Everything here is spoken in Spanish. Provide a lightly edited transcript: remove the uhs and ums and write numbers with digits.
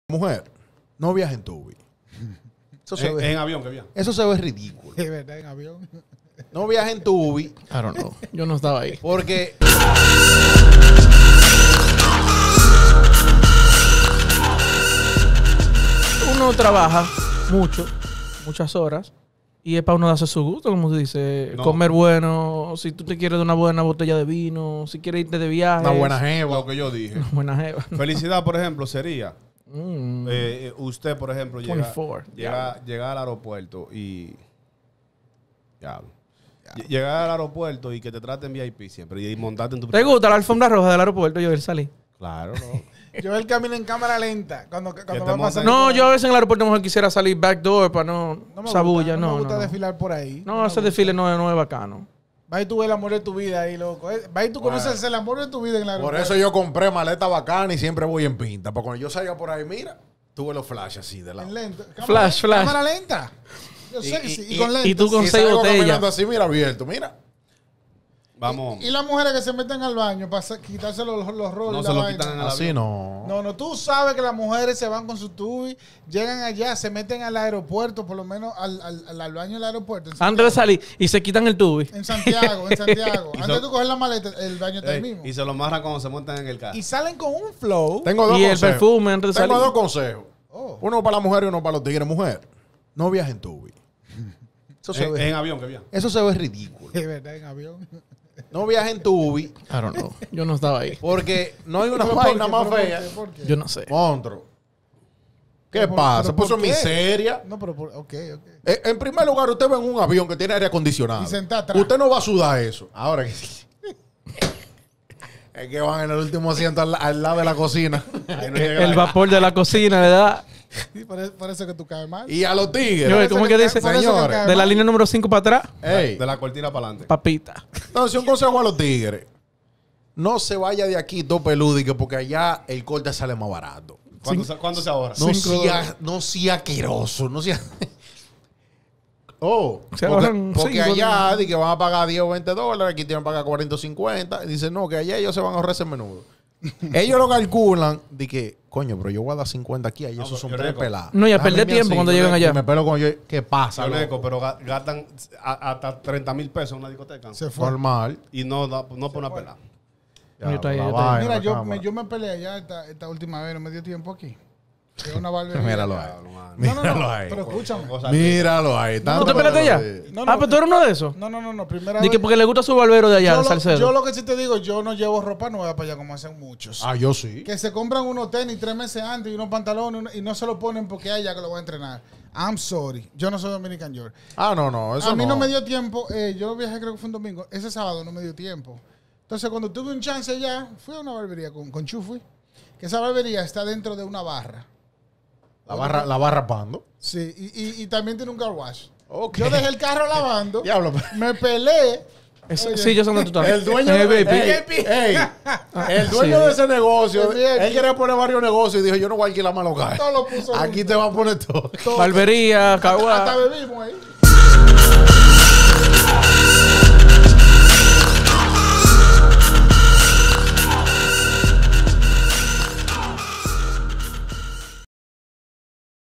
Mujer, no viaje en tubi. Eso se ve, en avión, que bien. eso se ve ridículo. De verdad, en avión. No viaje en tubi. I don't know. Yo no estaba ahí. Porque uno trabaja mucho, muchas horas, y es para uno darse su gusto, como se dice. No. Comer bueno, si tú te quieres de una buena botella de vino, si quieres irte de viaje. una buena jeva. Lo que yo dije. Una buena jeva. Felicidad, por ejemplo, sería Mm. usted, por ejemplo, 24. llega al aeropuerto y... Llegar al aeropuerto y que te traten VIP siempre y montarte en tu... ¿Te gusta la alfombra roja del aeropuerto? Yo salí. Claro, ¿no? Yo él camina en cámara lenta. Cuando te va a pasar. monten- No, yo a veces en el aeropuerto mejor quisiera salir backdoor para no No me sabulla. gusta, No, me gusta no. desfilar por ahí. No, me ese gusta. desfile no es bacano. Va y tú ves el amor de tu vida ahí, loco. Va y tú conoces el amor de tu vida en la Por eso yo compré maleta bacana y siempre voy en pinta. Porque cuando yo salga por ahí, mira, tuve los flashes así de lado. En lento. Flash. Cámara lenta. Yo sé que sí. Y con lentes. y tú con Y 6 salgo botellas. caminando así, mira, abierto, mira. Vamos. Y las mujeres que se meten al baño para quitarse los roles. No y se la lo vaina. quitan en el Así avión. no. No, tú sabes que las mujeres se van con su tubi, llegan allá, se meten al aeropuerto, por lo menos al baño del aeropuerto. En Antes de salir y se quitan el tubi. Santiago. Y Antes de tú coger la maleta, el baño está ahí mismo. Y se lo amarran cuando se montan en el carro. Y salen con un flow. Tengo dos Y el consejos. perfume antes de Tengo salir. dos consejos. Oh. Uno para la mujer y uno para los tigres. Mujer, no viaje en tubi. Eso se ve, En avión, que bien. eso se ve ridículo. De verdad, en avión. No viaje en tubi I don't know. Yo no estaba ahí. porque no hay una ¿Pero vaina por más qué? ¿Pero fea. por qué? Yo no sé. Monstruo. ¿Qué ¿Pero por- pasa? pero Puso por qué? miseria. No, pero ok. En primer lugar, usted va en un avión que tiene aire acondicionado. Y sentado atrás. Usted no va a sudar eso. Ahora que es que van en el último asiento al lado de la cocina. Ahí no llega El la- vapor de la cocina le da. Sí, por eso que tú caes mal. Y a los Yo, tigres. ¿cómo es que dice? Por eso que Señores, cae De la mal. línea número 5 para atrás, Ey, De la cortina para adelante. papita. entonces un consejo a los tigres. No se vaya de aquí todo peludo porque allá el corte sale más barato. ¿Cuándo se ahorra? No sea asqueroso. No sea... Oh, Se porque, ahorran porque 5 allá di que van a pagar 10 o 20 dólares, aquí tienen que pagar 40 o 50. Y dicen, no, que allá ellos se van a ahorrar ese menudo. Ellos lo calculan de que, coño, pero yo voy a dar 50 aquí, allá esos son yo 3 reco. pelados. No, y a Déjame perder mí tiempo así, cuando yo llegan allá. Me pelo con yo, ¿qué pasa? Chaleco, loco? pero gastan hasta 30,000 pesos en una discoteca. Se fue. Normal. Y no por una pelada. Yo estoy ahí, la yo estoy ahí. vaina, Mira, la cámara. yo me peleé allá esta última vez, no me dio tiempo aquí. Llegó una barbería. Míralo ahí. No, Míralo ahí. pero escúchame. Míralo ahí. ¿Tú Tanto te peleaste pero- allá? No, Ah, pero tú eres uno de esos. No, primera Di que vez. porque le gusta su barbero de allá, de yo Salcedo. lo que sí te digo, yo no llevo ropa nueva para allá como hacen muchos. Ah, yo sí. Que se compran unos tenis 3 meses antes y unos pantalones y no se lo ponen porque hay ya que lo voy a entrenar. I'm sorry. Yo no soy Dominican York. Ah, no, eso A mí no me dio tiempo. Yo viajé, creo que fue un domingo. Ese sábado no me dio tiempo. Entonces, cuando tuve un chance allá, fui a una barbería con Chu. Fui. Que esa barbería está dentro de una barra. La barra pando. Sí, y también tiene un car wash. Ok. Yo dejé el carro lavando. Diablo. Me peleé. Oye. Sí, yo sé dónde tú estás. El dueño, baby. el dueño Sí. de ese negocio, El VIP. él quería poner varios negocios y dijo, yo no voy a alquilar más local. Todo lo puso Aquí junto. te va a poner todo. Todo. Barbería, Hasta caguá. bebimos ahí.